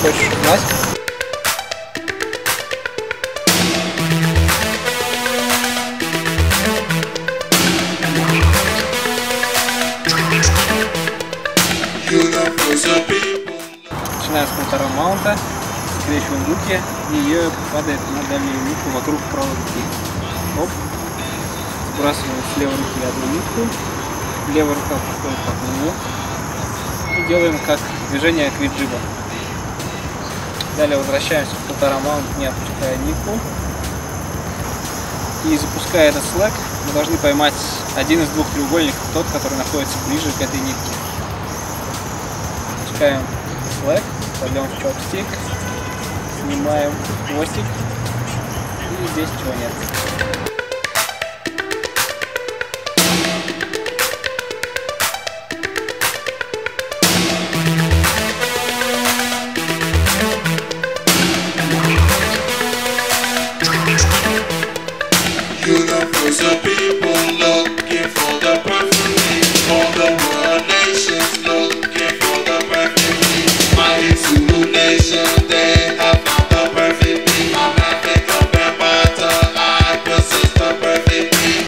хочешь знать. Начинаем с полтора маунта, скрещиваем руки, и ее падает на дальнюю нитку вокруг правой руки. Оп. Сбрасываем с левой руки одну нитку, левая рука подходит к окну и делаем как движение квиджиба. Далее возвращаемся в полтора маунт, не отпуская нитку. И запуская этот слэк, мы должны поймать один из двух треугольников, тот, который находится ближе к этой нитке. Пускаем слэк, кладем в чопстик, снимаем хвостик, и здесь ничего нет.